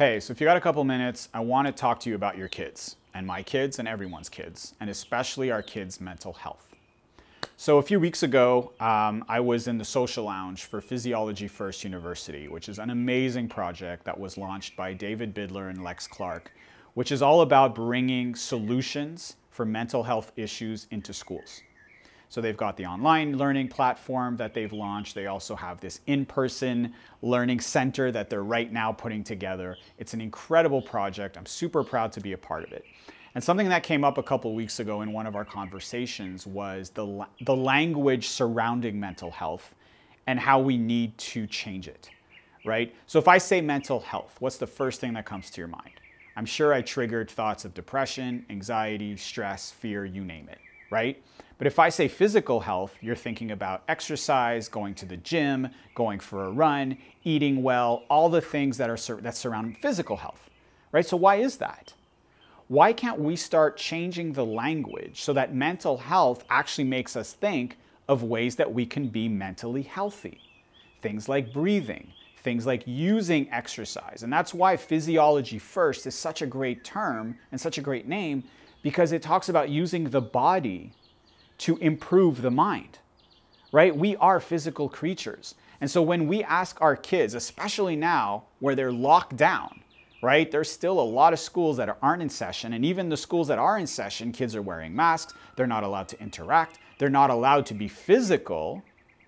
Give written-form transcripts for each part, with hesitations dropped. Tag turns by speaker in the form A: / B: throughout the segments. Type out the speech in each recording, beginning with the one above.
A: Hey, so if you got a couple minutes, I want to talk to you about your kids and my kids and everyone's kids, and especially our kids' mental health. So a few weeks ago, I was in the social lounge for Physiology First University, which is an amazing project that was launched by David Bidler and Lex Clark, which is all about bringing solutions for mental health issues into schools. So they've got the online learning platform that they've launched. They also have this in-person learning center that they're right now putting together. It's an incredible project. I'm super proud to be a part of it. And something that came up a couple of weeks ago in one of our conversations was the language surrounding mental health and how we need to change it, right? So if I say mental health, what's the first thing that comes to your mind? I'm sure I triggered thoughts of depression, anxiety, stress, fear, you name it, right? But if I say physical health, you're thinking about exercise, going to the gym, going for a run, eating well, all the things that surround physical health, right? So why is that? Why can't we start changing the language so that mental health actually makes us think of ways that we can be mentally healthy? Things like breathing, things like using exercise. And that's why Physiology First is such a great term and such a great name, because it talks about using the body to improve the mind, right? We are physical creatures. And so when we ask our kids, especially now where they're locked down, right? There's still a lot of schools that aren't in session. And even the schools that are in session, kids are wearing masks. They're not allowed to interact. They're not allowed to be physical.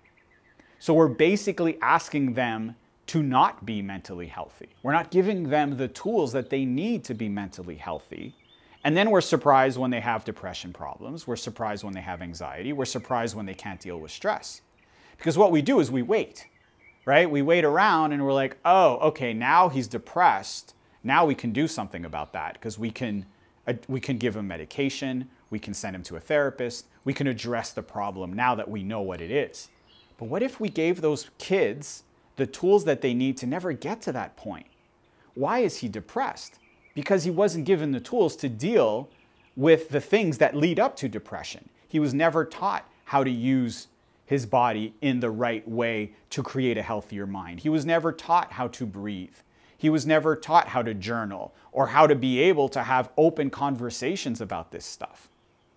A: So we're basically asking them to not be mentally healthy. We're not giving them the tools that they need to be mentally healthy. And then we're surprised when they have depression problems. We're surprised when they have anxiety. We're surprised when they can't deal with stress. Because what we do is we wait, right? We wait around and we're like, oh, okay, now he's depressed. Now we can do something about that because we can give him medication. We can send him to a therapist. We can address the problem now that we know what it is. But what if we gave those kids the tools that they need to never get to that point? Why is he depressed? Because he wasn't given the tools to deal with the things that lead up to depression. He was never taught how to use his body in the right way to create a healthier mind. He was never taught how to breathe. He was never taught how to journal or how to be able to have open conversations about this stuff.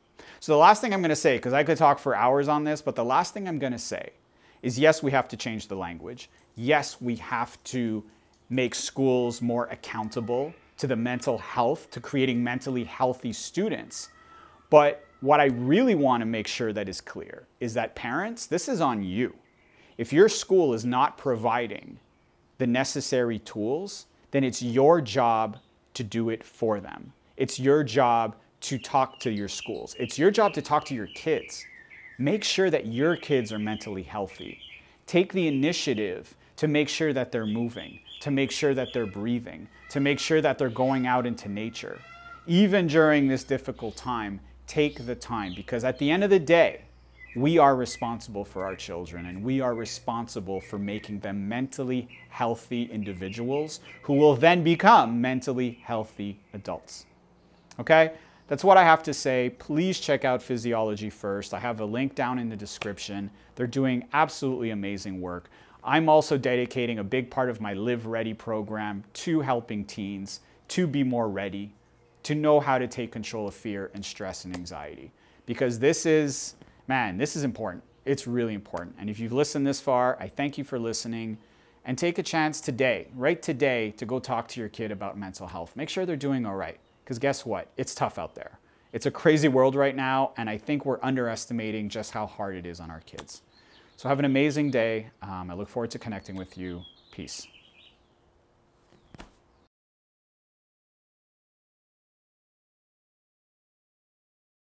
A: So the last thing I'm going to say, because I could talk for hours on this, but the last thing I'm going to say is yes, we have to change the language. Yes, we have to make schools more accountable to the mental health, to creating mentally healthy students. But what I really want to make sure that is clear is that parents, this is on you. If your school is not providing the necessary tools, then it's your job to do it for them. It's your job to talk to your schools. It's your job to talk to your kids. Make sure that your kids are mentally healthy. Take the initiative to make sure that they're moving, to make sure that they're breathing, to make sure that they're going out into nature. Even during this difficult time, take the time, because at the end of the day, we are responsible for our children and we are responsible for making them mentally healthy individuals who will then become mentally healthy adults. Okay? That's what I have to say. Please check out Physiology First. I have a link down in the description. They're doing absolutely amazing work. I'm also dedicating a big part of my Live Ready program to helping teens to be more ready, to know how to take control of fear and stress and anxiety. Because this is important. It's really important. And if you've listened this far, I thank you for listening. And take a chance today, right today, to go talk to your kid about mental health. Make sure they're doing all right. Because guess what? It's tough out there. It's a crazy world right now, and I think we're underestimating just how hard it is on our kids. So have an amazing day. I look forward to connecting with you. Peace.